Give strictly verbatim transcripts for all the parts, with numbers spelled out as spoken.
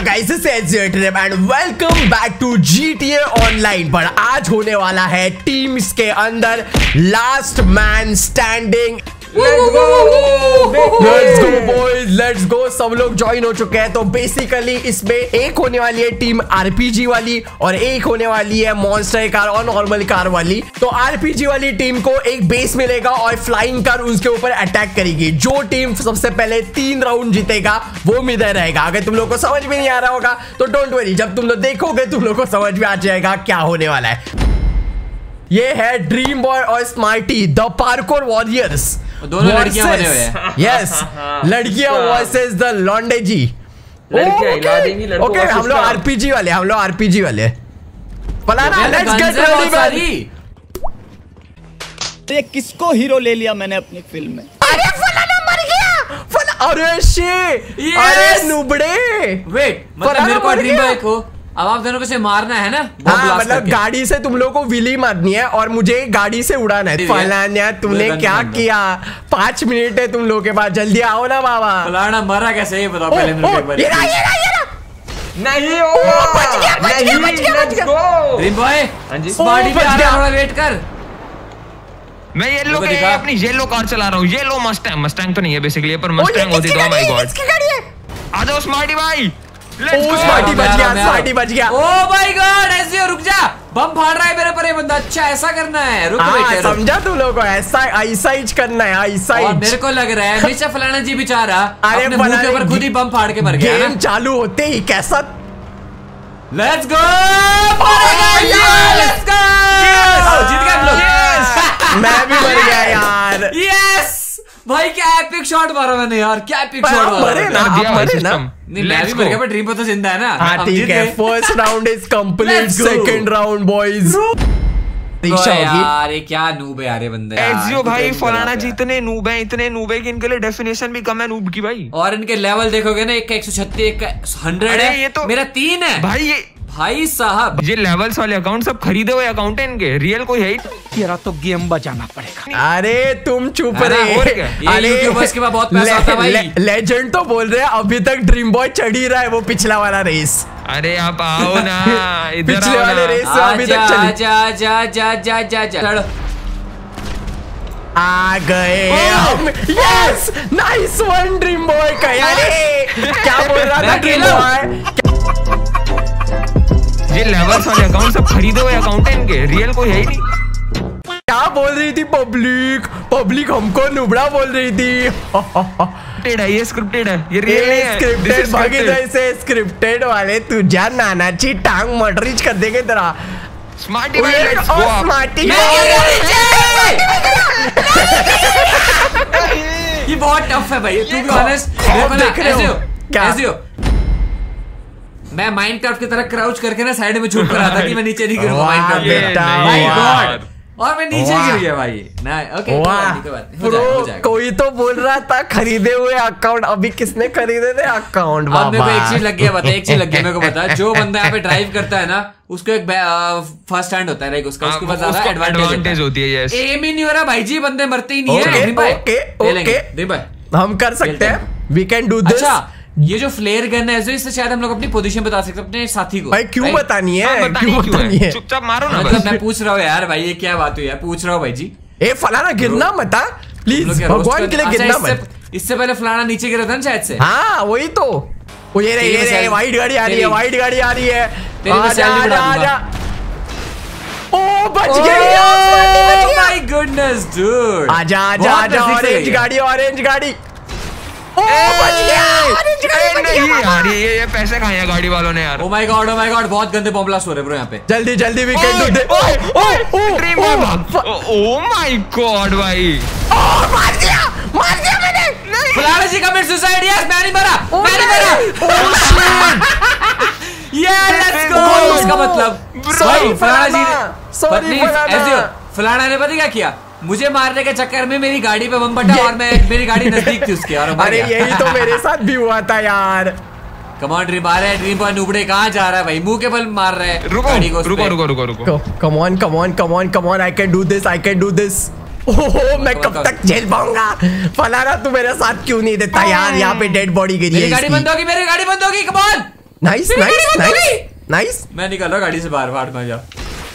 guys, this is Dream and welcome back to G T A Online। पर आज होने वाला है टीम्स के अंदर last man standing. Let's go, let's go boys, let's go। सब लोग ज्वाइन हो चुके हैं। तो बेसिकली इसमें एक होने वाली है टीम आरपीजी वाली और एक होने वाली है मॉन्स्टर कार और नॉर्मल कार वाली। तो आरपीजी वाली टीम को एक बेस मिलेगा और फ्लाइंग कार उसके ऊपर अटैक करेगी। जो टीम सबसे पहले तीन राउंड जीतेगा वो मिलर रहेगा। अगर तुम लोग को समझ में नहीं आ रहा होगा तो डोंट वरी, जब तुम लोग देखोगे तुम लोग को समझ में आ जाएगा क्या होने वाला है। ये है ड्रीम बॉय और स्मार्टी द पार्कोर वॉरियर्स। दोनों लड़कियां बने हुए हैं। यस, लड़कियां वर्सेस द लॉन्डे जी। ओके, हम लोग आरपीजी वाले हम लोग आरपीजी वाले फलाना, लेट्स गेट रेडी। ये किसको हीरो ले लिया मैंने अपनी फिल्म में? अरे फलाना मर गया। फला अरे शे, अरे नुबड़े। वेट, मतलब मेरे को ड्रीम बॉय को अब आप दोनों को से मारना है ना? हाँ, मतलब गाड़ी से तुम लोगों को विली मारनी है और मुझे गाड़ी से उड़ाना है। फलाना तुमने क्या किया? पांच मिनट है तुम लोगों के पास, जल्दी आओ ना बाबा। फलाना मरा कैसे ये बताओ पहले मेरे को। ये रहा, ये रहा, ये रहा। नहीं हो, बच गया, बच गया, बच गया, बच गया। ड्रीम बॉय, स्मार्टी पे आ रहा है, थोड़ा वेट कर। मैं येलो के अपनी येलो कार चला रहा हूँ। येलो मस्टैंग, मस्टैंग तो नहीं है बेसिकली, पर मस्टैंग होती तो माय गॉड। आ जाओ स्मार्टी भाई, लेट्स गो। स्मार्टी बच गया, स्मार्टी बच गया। ओह माय गॉड, ऐसे हो, रुक जा, बम फाड़ रहा है मेरे पर ये बंदा। अच्छा ऐसा करना है, रुक बेटे। समझा तुम लोगों को? ऐसा ऐसा ही करना है, ऐसा ही। मेरे को लग रहा है नीचे फलाना जी बेचारा अपने मुंह के ऊपर खुद ही बम फाड़ के मर गया। गेम चालू होते ही कैसा। लेट्स गो, लेट्स गो, जीत गए हम लोग। मैं भी मर गया यार। यस भाई, क्या एपिक शॉट मारा मैंने यार, क्या एपिक शॉट मारा। मरे ना, मरे ना। नहीं, मैं भी मर गया, पर ड्रीम पर तो जिंदा है ना। हाँ ठीक है, first round is complete, second round boys. यार ये क्या नूब है यार ये बंदे। एक्सियो भाई, फलाना जी इतने नूब है, इतने नूब है कि इनके लिए डेफिनेशन भी कम है नूब की भाई। और इनके लेवल देखोगे ना, एक का एक सौ छत्तीस, एक का हंड्रेड है, ये तो मेरा तीन है भाई। ये भाई साहब, ये लेवल्स वाले अकाउंट सब खरीदे हुए अकाउंट है इनके, रियल कोई है ही। तेरा तो गेम बचाना पड़ेगा। अरे तुम चुप रहे। अरे यूट्यूबर्स के पास बहुत पैसा आता है भाई। लेजेंड तो बोल रहे हैं, अभी तक ड्रीम बॉय चढ़ ही रहा है वो पिछला वाला रेस। अरे आप आओ ना इधर, पिछले वाले रेस से अभी तक चल। जा जा जा जा जा जा आ गए हम। Yes, nice one Dream Boy का। अरे क्या बोल रहा था ड्रीम बॉय? ये लेवल्स वाले अकाउंट सब खरीदे हुए अकाउंट है इनके, रियल कोई है ही नहीं। क्या बोल रही थी पब्लिक? पब्लिक हमको नुबड़ा बोल रही थी। स्क्रिप्टेड है ये, स्क्रिप्टेड है ये, रियल नहीं है। स्क्रिप्टेड भागी जैसे स्क्रिप्टेड वाले तुझा नानाची टांग मटरीच कर देंगे तेरा। स्मार्टी भाई, लेट्स गो। स्मार्टी ये बहुत टफ है भाई, टू बी ऑनेस्ट। देख रहे हो क्या? ऐसे हो, मैं माइनक्राफ्ट की तरह क्राउच करके ना साइड में छुप कर रहा था कि मैं नीचे नहीं गिरूंगा माइनक्राफ्ट में। माय गॉड, और मैं नीचे गिर गया भाई। ना ओके, प्रो कोई तो बोल रहा था खरीदे हुए अकाउंट। अभी किसने खरीदे थे अकाउंट? अब मेरे को एक चीज लग गया, बता एक चीज लग गया मेरे को बता। जो बंदा यहाँ पे ड्राइव करता है ना, उसको एक फर्स्ट हैंड होता है, लाइक उसका उसके पास ज्यादा एडवांटेज होती है। एम ही नहीं हो रहा भाई जी, बंदे मरते ही नहीं है। ओके ओके, हम कर सकते हैं, वी कैन डू दिस। ये जो फ्लेयर गन है, इससे शायद हम लोग अपनी पोजीशन बता सकते हैं अपने साथी को। भाई क्यों बतानी है? हाँ, क्यों बतानी है? चुपचाप मारो ना। मतलब मैं पूछ रहा हूँ यार भाई, ये क्या बात हुई है? पूछ रहा हूँ भाई जी। ए फलाना गिरना मत, प्लीज भगवान के लिए गिरना मत। इससे पहले फलाना नीचे गिरा था ना शायद से। हाँ वही तो। वो ये रे ये रे व्हाइट गाड़ी आ रही है, व्हाइट गाड़ी आ रही है। आजा आजा आजा। ओ बच गई, ओह माय गुडनेस डूड। आजा आजा आजा, ऑरेंज गाड़ी, ऑरेंज गाड़ी। ओ बच गया, ऑरेंज गाड़ी बच गया यार। ये ये पैसे खाए हैं गाड़ी वालों ने यार। Oh my God, oh my God, बहुत गंदे बॉम्ब ब्लास्ट हो रहे ब्रो यहाँ पे। जल्दी जल्दी we can do this. Oh my God भाई, मार दिया, मार दिया मैंने। फलाना जी कमिट सुसाइड। यस, मैं नहीं मरा, मैं नहीं मरा। ये लेट्स गो। इसका मतलब सॉरी फलाना जी ने, सॉरी फलाना। फलाना ने पता क्या किया? मुझे मारने के चक्कर में मेरी गाड़ी पे बम फटा और मैं मेरी गाड़ी नजदीक थी उसके। और अरे यही तो मेरे साथ भी हुआ था यार। कम ऑन ड्रीम, आ रहा है ड्रीम बॉय नुबड़े, कहाँ जा रहा है भाई? मुंह के बल मार रहा है। रुको रुको रुको रुको रुको, come on come on come on come on, I can do this, I can do this. Oh मैं कब तक झेल पाऊंगा? फलाना तू मेरे साथ क्यों नहीं देता यार? यहाँ पे डेड बॉडी गिरी है। मेरी गाड़ी बंद होगी, मेरी गाड़ी बंद होगी। Come on nice nice nice nice. मैं निकल रहा गाड़ी से बाहर, बाहर में जा।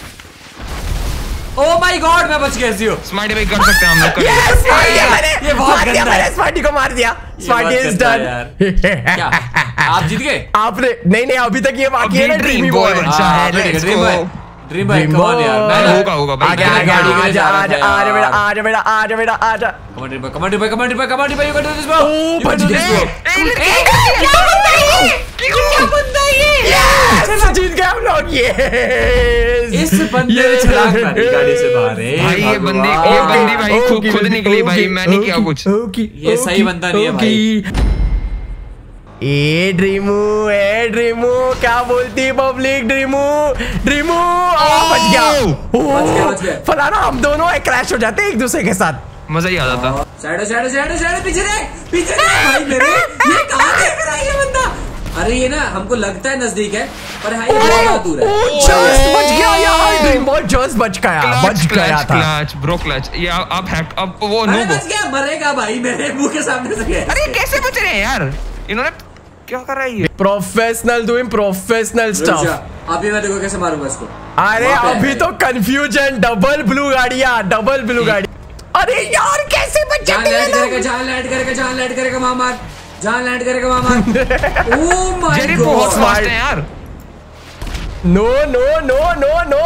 ओह माय गॉड, मैं बच गया। जियो स्मार्टी भाई कर सकते हैं हम लोग। यस मैंने ये बहुत गंदा है। मैंने स्मार्टी को मार दिया। Smarty is done. क्या आप जीत गए? आपने नहीं नहीं अभी तक ये बाकी है ना ड्रीमी बॉय। अच्छा है, let's go. Dream Boy come on यार। मैं होगा होगा भाई। आजा आजा आजा आजा आजा बेटा आजा बेटा आजा बेटा आजा। Commander Boy Commander Boy Commander Boy Commander Boy you can do this bro. ओ बच गए। क्या बंदा है? क्या बंदा है ये? यस जीत गए हम लोग। ये इस बंदे ने छलांग मारी गाड़ी से बाहर। भाई ये बंदी ये बंदी भाई खुद खुद निकली भाई, मैं नहीं किया कुछ। ये सही बंदा नहीं है भाई। ए ड्रीमू ए ड्रीमू क्या बोलती पब्लिक। ड्रीमू ड्रीमू बच गया। बच गया बच गया। फलाना हम दोनों क्रैश हो जाते एक दूसरे के साथ। मजा ही आ जाता। साइड साइड साइड साइड पीछे देख पीछे देख भाई मेरे। ये कहां देख रहा है ये बंदा? अरे ये ना हमको लगता है नजदीक है पर है ये बहुत दूर है। जस्ट बच गया यार। ड्रीम बॉय जस्ट बच गया बच गया था। Clutch bro clutch. ये आप हैक अब वो नो बच गया। मरेगा भाई मेरे मुंह के सामने से गया। अरे कैसे बच रहे हैं यार इन्होंने? क्या कर रहा है ये? Professional doing professional stuff. अभी मैं देखो कैसे मारूंगा इसको। अरे अभी तो कंफ्यूजन। डबल ब्लू गाड़ियां डबल ब्लू गाड़ी। अरे यार कैसे बच जाते हैं? जान करेगा जान लैंड करेगा जान लैंड करेगा मामार जान लैंड करेगा मामार। ओह माय जेरी गॉड बहुत स्मार्ट है यार। No no no no no.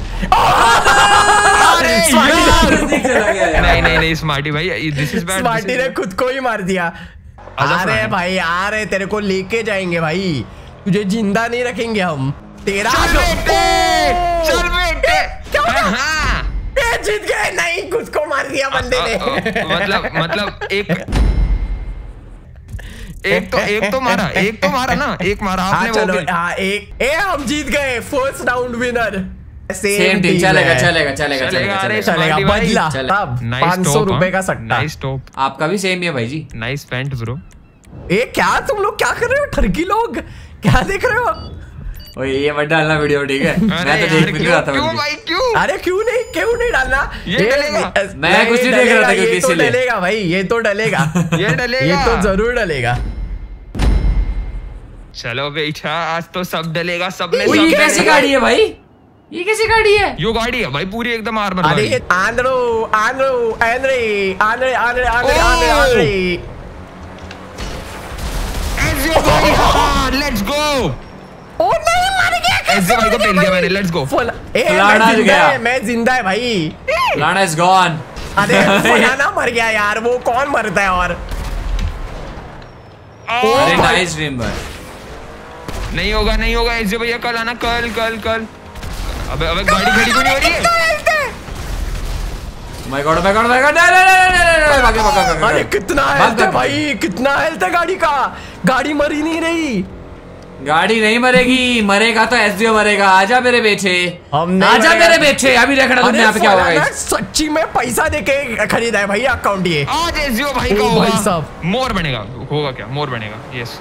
अरे यार नजदीक चला गया यार। नहीं नहीं नहीं स्मार्टी भाई दिस इज बैड। स्मार्टी ने खुद को ही मार दिया। अरे भाई आ रहे तेरे को लेके जाएंगे भाई। तुझे जिंदा नहीं रखेंगे हम। तेरा चल बेटे चल बेटे। हाँ ये जीत गए। नहीं खुद को मार दिया बंदे ने। मतलब मतलब एक एक तो एक तो मारा एक तो मारा ना एक मारा आपने। हाँ चलो हाँ एक ए हम जीत गए first round winner. Same team चलेगा चलेगा चलेगा चलेगा चलेगा बदला तब पाँच सौ रुपए का सट्टा। Nice top. आपका भी सेम ही है भाई जी। Nice pant bro. ए क्या तुम लोग क्या कर रहे हो? ठरकी लोग क्या देख रहे हो? ओए ये मत डालना वीडियो ठीक है। मैं तो देख भी नहीं रहा था। क्यों भाई क्यों? अरे क्यों नहीं क्यों नहीं डालना? ये डलेगा। मैं कुछ नहीं देख रहा था क्योंकि ये तो इसीलिए। डलेगा भाई ये तो डलेगा। ये डलेगा ये तो जरूर डलेगा। चलो बेटा आज तो सब डलेगा सब में। ये कैसी गाड़ी है भाई? ये कैसी गाड़ी है? यो गाड़ी है भाई पूरी एकदम आर्मर अरे वाली। ये आंध्रो आंध्रो आंध्रे आंध्रे आंध्रे आंध्रे आंध्रे आंध्रे। एज़ियो भाई हाँ लेट्स गो। ओ नहीं मर गया। एज़ियो भाई को पेल दिया मैंने। Let's go. फलाना मैं गया। है मैं जिंदा है भाई। लाना इज गॉन। अरे फलाना मर गया यार। वो कौन मरता है? और अरे नाइस ड्रीम भाई। नहीं होगा नहीं होगा एज़ियो भैया कल आना कल कल कल। अबे अबे गाड़ी खड़ी क्यों नहीं हो रही है? My God my God my God नहीं नहीं नहीं नहीं भागे भागे भागे। अरे कितना हेल्थ है भाई कितना हेल्थ है गाड़ी का। गाड़ी मरी नहीं रही। गाड़ी नहीं मरेगी। मरेगा तो एसडीओ मरेगा। आजा मेरे बेटे आजा मेरे बेटे। अभी देख रहा तुमने यहाँ पे क्या होगा। सच्ची में पैसा देके खरीदा है भाई अकाउंट ये। आज एज़ियो भाई का भाई होगा साहब मोर बनेगा। होगा क्या? मोर बनेगा। यस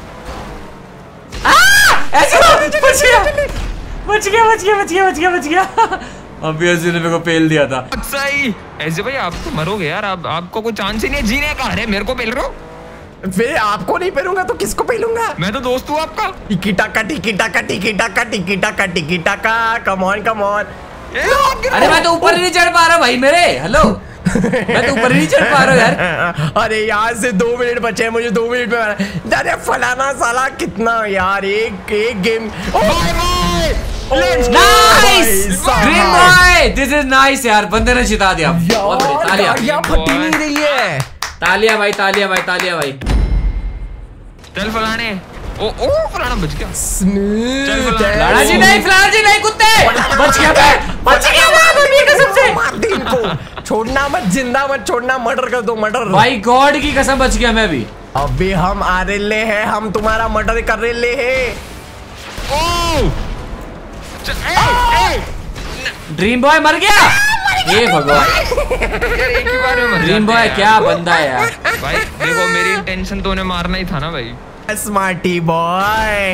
बच गया बच गया बच गया बच गया बच गया बच गया। अभी एसडीओ ने मेरे को पेल दिया था। सही एज़ियो भाई आप तो मरोगे यार। आप आपको कोई चांस ही नहीं है जीने का। अरे मेरे को पेल रहे हो? फिर आपको नहीं पेलूंगा तो किसको पेलूंगा? मैं तो दोस्त हूँ आपका। टिकी टाका टिकी टाका टिकी टाका टिकी टाका टिकी टाका कम ऑन कम ऑन। अरे मैं तो ऊपर ही नहीं चढ़ पा रहा भाई मेरे। हेलो मैं तो ऊपर ही नहीं चढ़ पा रहा यार। अरे यार से दो मिनट बचे हैं। मुझे दो मिनट में अरे फलाना साला कितना यार एक एक game. Nice Dream Boy this is nice यार। बंदे ने जिता दिया। बहुत बढ़िया तालियां। गाड़ियां फटी नहीं रही है। तालियां भाई तालियां भाई तालियां भाई। चल फलाने। ओ ओ फलाना बच गया। चल फलाना जी नहीं फलाना जी नहीं कुत्ते। बच गया मैं बच गया मैं मम्मी कसम से। मार दे इनको। छोड़ना मत जिंदा मत छोड़ना। मर्डर कर दो मर्डर। भाई गॉड की कसम बच गया मैं भी। अभी हम आ रहे हैं। हम तुम्हारा मर्डर कर रहे हैं। ओ ड्रीम बॉय मर गया। ये भगवान यार एक ही बार में मर ड्रीम बॉय क्या बंदा है यार। भाई देखो मेरी इंटेंशन तो उन्हें मारना ही था ना भाई। Smarty boy.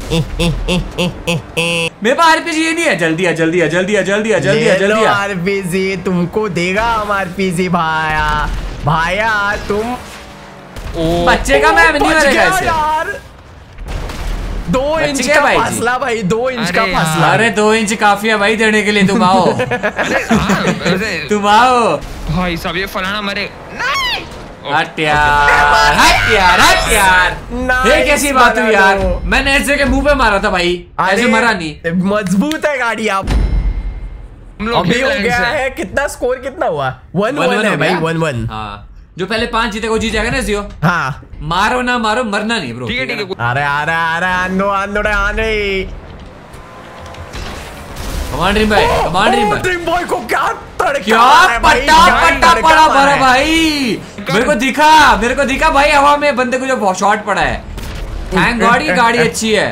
मेरे पास आरपीजी नहीं है। जल्दी आ जल्दी आ जल्दी आ जल्दी आ जल्दी आ जल्दी आ। आरपीजी तुमको देगा हम आरपीजी भाया भाया तुम। बच्चे का मैं नहीं मरेगा इससे। यार दो इंच का फासला भाई, दो इंच का फासला। अरे दो इंच काफी है भाई देने के लिए, तुम आओ। तुम आओ भाई साहब, ये फलाना मरे। हट यार, हट यार, हट यार। ये कैसी बात हुई यार, मैंने ऐसे के मुंह पे मारा था भाई, ऐसे मरा नहीं। मजबूत है गाड़ी। आप अभी हो गया है कितना स्कोर, कितना हुआ? वन वन है भाई, वन वन। हाँ, जो पहले पांच जीते वो जीत जाएगा ना जियो। हाँ, मारो ना मारो, मरना नहीं ब्रो। ठीक है ठीक है। अरे अरे अरे आंदो आंदो आने। कमांड ड्रीम भाई, कमांड ड्रीम भाई। ड्रीम बॉय को क्या तड़का, क्या पट्टा पट्टा पड़ा भरा भाई। मेरे को दिखा, मेरे को दिखा भाई हवा में बंदे को जो शॉट पड़ा है। थैंक गॉड ये गाड़ी अच्छी है।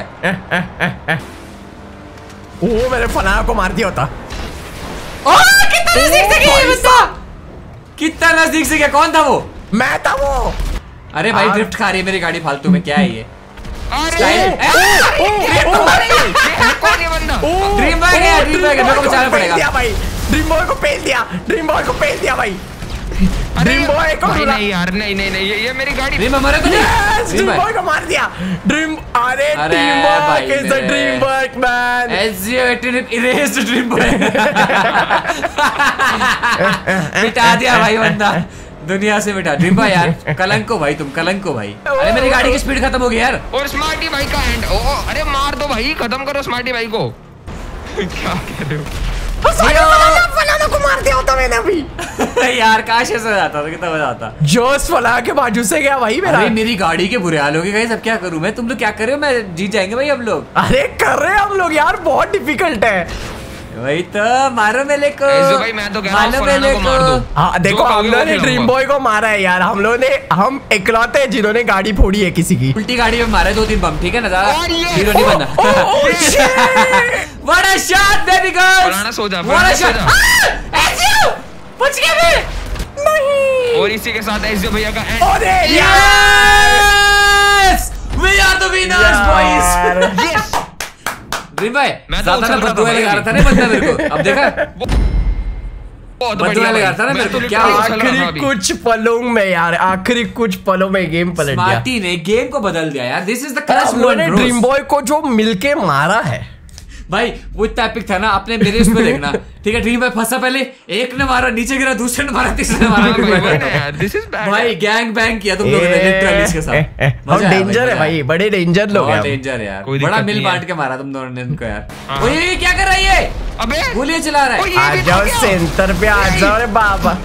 वो मेरे फलाना को मार दिया होता। ओ कितना नजदीक से गया ये बंदा, कितना नजदीक से गया। कौन था वो? मैं था वो। अरे भाई ड्रिफ्ट खा रही है मेरी गाड़ी फालतू में, क्या है ये? कौन ये बंदा? ड्रीम बॉय गया, ड्रीम बॉय गया, मेरे को बचाना पड़ेगा भाई। ड्रीम बॉय को पेल दिया, ड्रीम बॉय को पेल दिया भाई। ड्रीम बॉय को नहीं नहीं यार, नहीं नहीं नहीं, ये, ये मेरी गाड़ी। ड्रीम हमारे तो नहीं, ड्रीम बॉय को मार दिया। ड्रीम अरे team work is a dream work man. SGO अठारह इरेज्ड ड्रीम बॉय। मिटा दिया भाई बंदा, दुनिया से मिटा। ड्रीम बॉय यार कलंक को भाई, तुम कलंक को भाई। अरे मेरी गाड़ी की स्पीड खत्म हो गई यार। और स्मार्टी भाई का एंड। ओ अरे मार दो भाई, खत्म करो स्मार्टी भाई को। क्या कह रहे हो? फलाना को मार दिया होता मैंने अभी। यार काश ऐसा हो जाता तो कितना मजा आता। जोश फला के बाजू से गया भाई मेरा। अरे मेरी गाड़ी के बुरे हाल हो गए गाइस, अब क्या करूं मैं? तुम लोग क्या कर रहे हो? मैं जीत जाएंगे भाई हम लोग। अरे कर रहे हैं हम लोग यार, बहुत डिफिकल्ट है वही तो। मारो मेले को भाई, मैं तो कह रहा हूं फलाना को मार दो। हाँ देखो, हम लोगों ने ड्रीम बॉय को मारा है यार। हम लोगों ने, हम इकलौते हैं जिन्होंने गाड़ी फोड़ी है किसी की। उल्टी गाड़ी में मारे दो तीन बम, ठीक है ना? ज्यादा हीरो नहीं बनना। What a shot baby girls! फलाना सो जा, What a shot! एसजीओ बच गया मैं। नहीं। और इसी के साथ एसजीओ भैया का एंड। अरे Yes! We are the winners boys! Yes! Dream भाई, मैं तो ज्यादा बददुआ लगा रहा था ना बंदा मेरे को। अब देखा बददुआ लगा रहा था ना मेरे को। क्या आखिरी कुछ पलों में यार, आखिरी कुछ पलों में गेम पलट गया। स्मार्टी ने गेम को बदल दिया यार। This is the clutch moment. Dream Boy को जो मिलके मारा है भाई, वो इतना एपिक था ना। आपने मेरे उसमें देखना, ठीक है? ड्रीम भाई फंसा, पहले एक ने मारा, नीचे गिरा, दूसरे ने मारा, तीसरे ने मारा। दिस इज बैड भाई गैंग बैंग किया तुम लोगों ने लिटरली इसके साथ। हम डेंजर है भाई, बड़े डेंजर लोग हैं। डेंजर यार, बड़ा मिल बांट के मारा तुम दोनों ने इनको यार। ओ ये क्या कर रही है? अबे गोलियां चला रहा है। आ जाओ सेंटर पे, आ जाओ रे बाबा।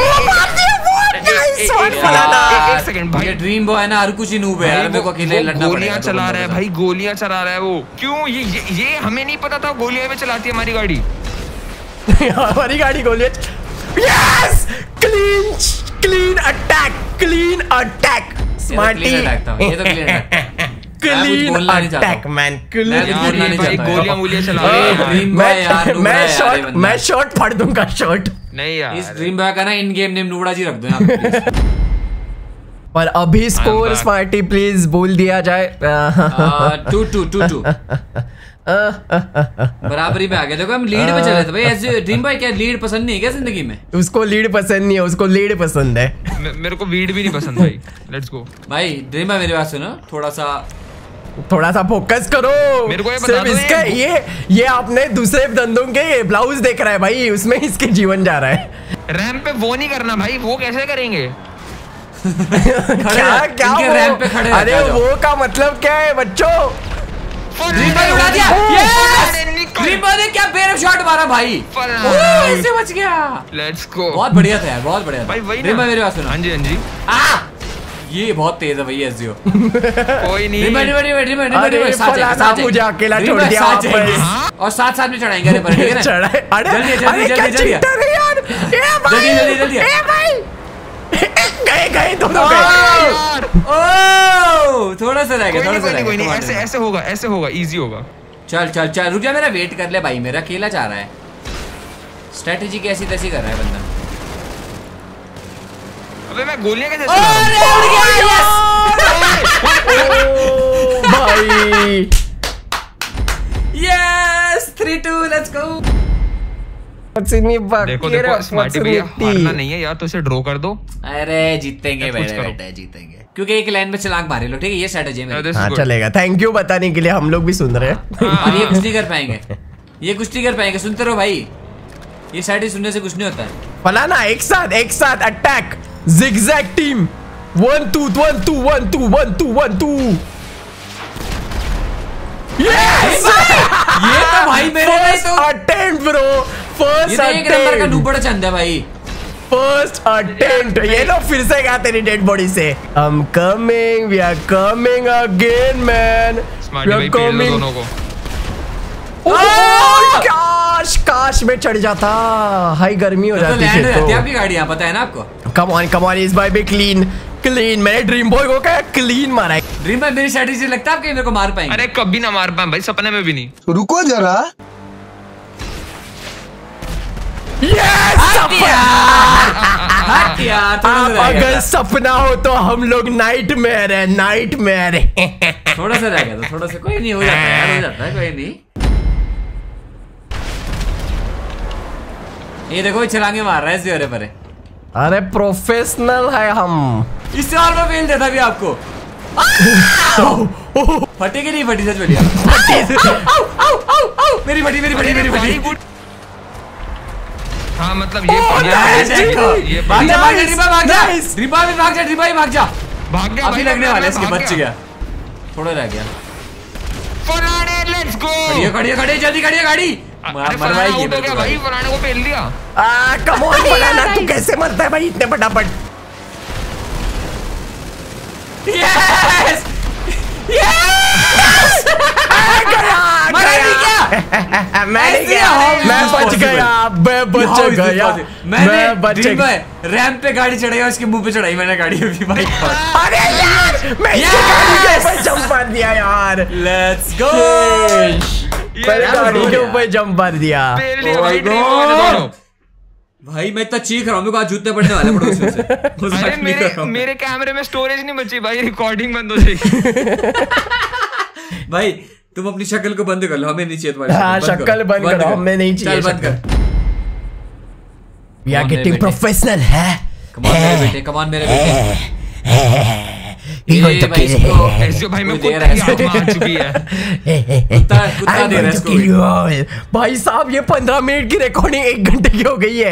एक सेकंड भाई, ये ड्रीम बॉय है ना, हर कुछ ही नूब है यार। मेरे को अकेले लड़ना पड़ेगा। गोलियां चला रहा है भाई, गोलियां चला रहा है वो। क्यों? ये ये, ये हमें नहीं पता था गोलियां भी चलाती है हमारी गाड़ी। हमारी गाड़ी गोलियां। Yes! Clean clean attack, clean attack. Smarty ये तो clean attack. Clean attack man, clean. गोलियां मूलियां चला रहा है। मैं मैं शॉट मैं शॉट फाड़ दूंगा, शॉट। नहीं यार, इस ड्रीम बॉय का ना इन गेम नेम नूबड़ा जी रख दो यहाँ। और अभी स्कोर स्मार्टी प्लीज बोल दिया जाए। टू टू टू टू बराबरी पे आ गया। देखो हम लीड पे चले थे भाई। ऐसे ड्रीम बॉय क्या लीड पसंद नहीं है क्या जिंदगी में? उसको लीड पसंद नहीं है, उसको लीड पसंद है। मेरे को वीड भी नहीं पसंद भाई। लेट्स गो भाई। ड्रीम बॉय मेरी बात सुनो, थोड़ा सा थोड़ा सा फोकस करो। मेरे को ये सिर्फ बता दो, इसका ये ये आपने दूसरे धंधों के ब्लाउज देख रहा है भाई, उसमें इसके जीवन जा रहा है। रैंप पे वो नहीं करना भाई, वो कैसे करेंगे? क्या क्या वो? रैंप पे खड़े अरे वो का मतलब क्या है बच्चों? ड्रीम बॉय उड़ा दिया। यस! ड्रीम बॉय ने क्या बेरफ शॉट मारा भाई। इससे बच गया। Let's go. बहुत बढ़िया था यार, बहुत बढ़िया था भाई। वही ड्रीम बॉय मेरी बात सुनो। हाँ जी हाँ जी। आ! ये बहुत तेज है भाई एसजीओ। कोई नहीं। Dream Boy Dream Boy Dream Boy अरे फलाना मुझे अकेला छोड़ दिया वापस। और साथ साथ में चढ़ाएंगे। अरे पर ठीक है ना? चढ़ाए। अरे जल्दी जल्दी जल्दी जल्दी यार, जल्दी जल्दी जल्दी। ए भाई गए गए दोनों गए। ओह थोड़ा सा रह गया, थोड़ा सा रह कोई नहीं, गया। ऐसे ऐसे होगा, ऐसे होगा, इजी होगा। चल चल चल रुक जा, मेरा वेट कर ले भाई। मेरा अकेला चाह रहा है। स्ट्रेटेजी कैसी तैसी कर रहा है बंदा। अबे मैं गोलियां कैसे अरे उड़ गया। यस भाई। Yes three two let's go. देखो देखो स्मार्टी भैया, हारना नहीं है यार, तो इसे ड्रॉ कर दो। अरे जीतेंगे बेटे, बेटे जीतेंगे। क्योंकि एक लाइन में छलांग मारे लो, ठीक है? ये स्ट्रेटजी है मेरी। हाँ चलेगा, थैंक यू बताने के लिए, हम लोग भी सुन रहे हैं। और ये कुछ नहीं कर पाएंगे, ये कुछ नहीं कर पाएंगे, सुनते रहो भाई। ये स्ट्रेटजी सुनने से कुछ नहीं होता है। फलाना एक साथ एक साथ attack, zigzag team, one two one two one two one two one two. Yes ये तो भाई मेरे फर्स्ट अटेम्प्ट ब्रो, फर्स्ट एक नंबर का नूबड़ चंद है भाई। First attempt. ये लो फिर से गया तेरी डेड बॉडी से। I'm coming, we are coming again man, we are coming। दोनों को काश काश में चढ़ जाता, हाई गर्मी हो जाती है तो आपकी गाड़ी यहाँ, पता है ना आपको। कम ऑन कम ऑन, इस बार भी क्लीन क्लीन। मैंने ड्रीम बॉय को क्या क्लीन मारा है। ड्रीम बॉय मेरी स्ट्रेटजी लगता है आपके मेरे को मार पाएंगे? अरे कभी ना मार पाए भाई, सपने में भी नहीं। रुको जरा। अगर सपना हो तो हम लोग नाइटमेयर है, नाइटमेयर है। थोड़ा सा रह गया तो थोड़ा सा, कोई नहीं, हो जाता है, हो जाता है, कोई नहीं। ये देखो छलांगे मार रहा है इस पर। अरे प्रोफेशनल है हम। इससे और मैं फेल देता भी आपको। फटी की नहीं फटी, सच बढ़िया। मेरी फटी मेरी फटी मेरी फटी। हाँ मतलब ये ये भाग जा भाग जा रिबा भाग जा रिबा भी भाग जा रिबा भी भाग जा। भाग गया अभी लगने वाले इसके, बच गया, थोड़ा रह गया। फलाने लेट्स गो। खड़ी खड़ी खड़ी जल्दी खड़ी गाड़ी। मरवाई हो गया भाई, फलाने को फेल दिया। आ कम ऑन फलाना, तू कैसे मरता है भाई इतने फटाफट? यस यस मैंने क्या, मैं बच गया, मैं बच गया, मैं बच गया। रैंप पे गाड़ी चढ़ाई, उसके मुंह पे चढ़ाई मैंने गाड़ी अभी भाई। अरे यार मैं इसकी गाड़ी के ऊपर जंप मार दिया यार। Let's go. मैंने गाड़ी के ऊपर जंप मार दिया। भाई मैं इतना चीख रहा हूँ, मेरे को आज जूते पड़ने वाले पड़ोसियों से। अरे मेरे मेरे कैमरे में स्टोरेज नहीं बची भाई, रिकॉर्डिंग बंद हो जाएगी। भाई तुम अपनी शक्ल को बंद कर लो, हमें नहीं चाहिए तुम्हारी हाँ शक्ल बंद करो, हमें नहीं चाहिए। बंद कर। We are getting professional है। कमान मेरे बेटे, कमान मेरे बेटे। ये भाई इसको ऐसे भाई मैं कुत्ते की आत्मा आ चुकी है। कुत्ता कुत्ता दे रहा है इसको। भाई साहब ये पंद्रह मिनट की रिकॉर्डिंग एक घंटे की हो गई है।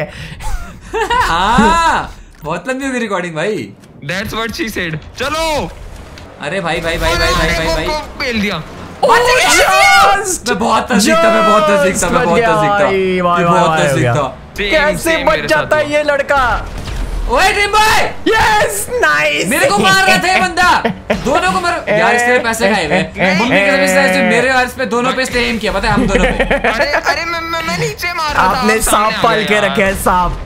हाँ बहुत लंबी होगी रिकॉर्डिंग भाई। That's what she said। चलो। अरे भाई भाई भाई भाई भाई भाई भाई फेल दिया। मैं बहुत सीखता मैं बहुत सीखता मैं बहुत सीखता बहुत सीखता। कैसे बच जाता है ये लड़का? ओए ड्रीम बॉय, यस नाइस। मेरे को मार रहा था ये बंदा, दोनों को मार। यार इसने पैसे खाए हुए, मम्मी के इसने मेरे और इस पे दोनों पे इसने एम किया, पता है हम दोनों पे। अरे अरे मैं मैं नीचे मार रहा था। आपने सांप पाल के रखे हैं, सांप।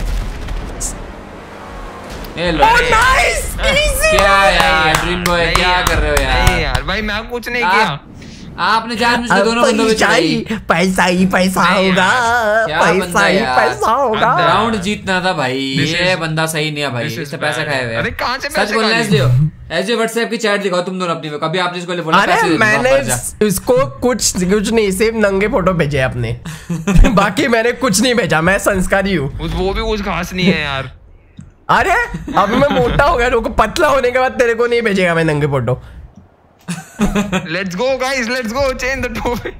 ए लो नाइस, क्या यार ड्रीम बॉय क्या कर रहे हो यार? यार भाई मैं कुछ नहीं किया, आपने जानबूझ दोनों बंदों पे चढ़ाई। पैसा ही पैसा होगा, पैसा ही पैसा होगा। राउंड जीतना था भाई, ये बंदा सही नहीं है भाई, इससे पैसे खाए हुए। अरे कहां से सच बोलना है इसलिए ऐसे व्हाट्सएप की चैट दिखाओ तुम दोनों अपनी में, कभी आपने इसको बोला पैसे दे। मैंने इसको कुछ कुछ नहीं, सिर्फ नंगे फोटो भेजे अपने। बाकी मैंने कुछ नहीं भेजा, मैं संस्कारी हूँ। वो भी कुछ खास नहीं है यार। अरे अभी मैं मोटा हो गया, लोगों को पतला होने के बाद तेरे को नहीं भेजेगा मैं नंगे photo. Let's go guys, let's go change the topic।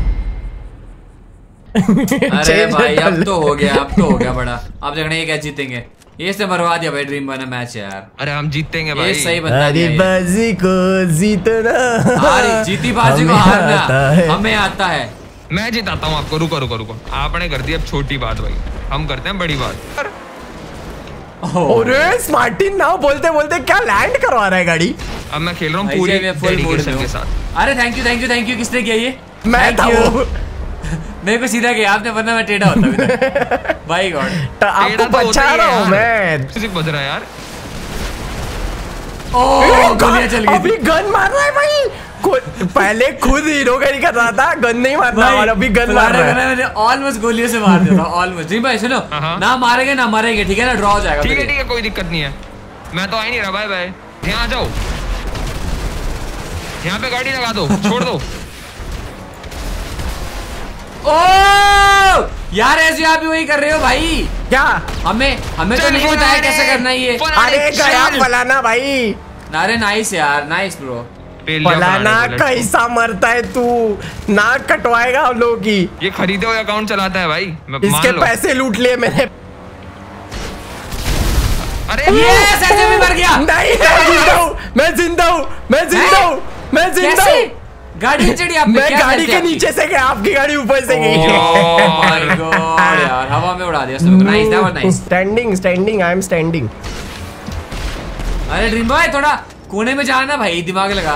अरे भाई अब तो हो गया, अब तो हो गया बड़ा। आप देखना ये क्या जीतेंगे, ये से मरवा दिया भाई ड्रीम बॉय ने मैच यार। अरे हम जीतेंगे भाई, ये सही बंदा है। बाजी को जीतना, हारी जीती बाजी को हारना हमें आता है। मैं जिताता हूँ आपको। रुको रुको रुको, आपने कर दी अब छोटी बात भाई, हम करते हैं बड़ी बात। अरे स्मार्टिन ना बोलते बोलते क्या लैंड करवा रहा है गाड़ी। अब मैं खेल रहा हूँ पूरी डेडिकेशन के साथ। अरे thank you thank you thank you. किसने किया ये? मैं था वो। मेरे को सीधा किया आपने, वरना मैं टेढ़ा होता अभी। बाय गॉड आपको बचा रहा हूँ मैं। म्यूजिक बज रहा है यार। ओह गोलियां चल गई। अभी गन मार रहा है भाई। पहले खुद हीरोगिरी कर रहा था, गन नहीं मारता और अभी गन मार रहा है। मैंने ऑलमोस्ट गोलियों से मार दिया था ऑलमोस्ट। जी भाई सुनो, ना मारेंगे ना मरेंगे, ठीक है ना? ड्रॉ हो जाएगा। ठीक है ठीक है, कोई दिक्कत नहीं है। मैं तो आ ही नहीं रहा। Bye bye. यहाँ आ जाओ, यहाँ पे गाड़ी लगा दो, छोड़ दो। ओ यार ऐसे आप भी वही कर रहे हो भाई। क्या? हमें हमें तो नहीं बताया कैसे करना है ये। अरे गया फलाना भाई। अरे नाइस यार, नाइस ब्रो। फलाना कैसा मरता है तू, नाक कटवाएगा हम लोगों की। ये खरीदे हुए अकाउंट चलाता है भाई, इसके पैसे लूट लिए मैंने। अरे यस, ऐसे भी मर गया। नहीं, मैं जिंदा हूँ, मैं जिंदा हूँ, मैं जिंदा हूँ, मैं जिंदा हूँ। गाड़ी चढ़ी आप? मैं गाड़ी के नीचे से गया, आपकी गाड़ी ऊपर से गई। ओह माय गॉड यार, हवा में उड़ा दिया सबको। Nice, that was nice. Standing standing I am standing. अरे ड्रीम बॉय थोड़ा कोने में जाना भाई, दिमाग लगा।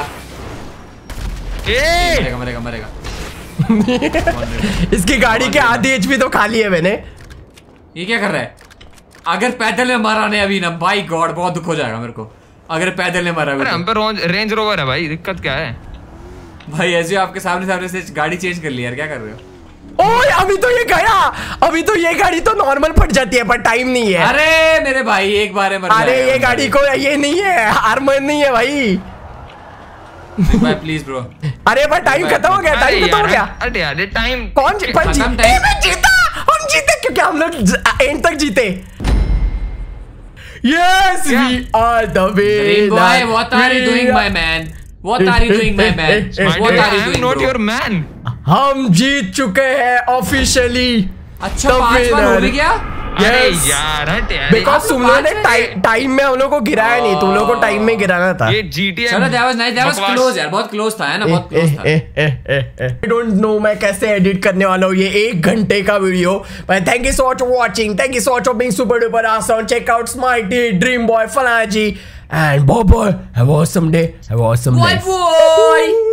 ए मरेगा मरेगा मरेगा। इसकी गाड़ी के आधी एचपी तो खाली है मैंने। ये क्या कर रहा है? अगर पैदल में मारा ने अभी ना, भाई गॉड बहुत दुख हो जाएगा मेरे को अगर पैदल में मारा। अरे हम पे रेंज रोवर है भाई, दिक्कत क्या है भाई? ऐसे आपके सामने सामने से गाड़ी चेंज कर ली यार, क्या कर रहे हो? ओए अभी तो ये गया, अभी तो ये गाड़ी तो नॉर्मल फट जाती है पर टाइम नहीं है। अरे मेरे भाई एक बार मर अरे ये गाड़ी को ये नहीं है, आर्मर नहीं है भाई। भाई प्लीज ब्रो। अरे पर टाइम खत्म हो गया, टाइम खत्म हो गया। अरे यार टाइम कौन जी, पर जीत, ए, मैं जीता, हम जीते क्योंकि हम लोग एंड तक जीते। Yes, we are the winner. Dream boy, what are you doing, my man? What are you doing, my man? What are you doing, not bro? your man. हम जीत चुके हैं ऑफिशियली। अच्छा पांच बार हो भी गया। अरे यार हट यार, बिकॉज़ तुम लोगों ने टाइम में हम लोग को गिराया नहीं, तुम लोगों को टाइम में गिराना था। ये जीटीए चलो that was nice, that was close यार, बहुत क्लोज था है ना, बहुत क्लोज था। आई डोंट नो मैं कैसे एडिट करने वाला हूँ ये एक घंटे का video. But thank you so much for watching, thank you so much for being super duper awesome. Check out Smarty, Dream Boy, फलाना जी, and bye bye, have a awesome day, have a awesome day. Bye boy.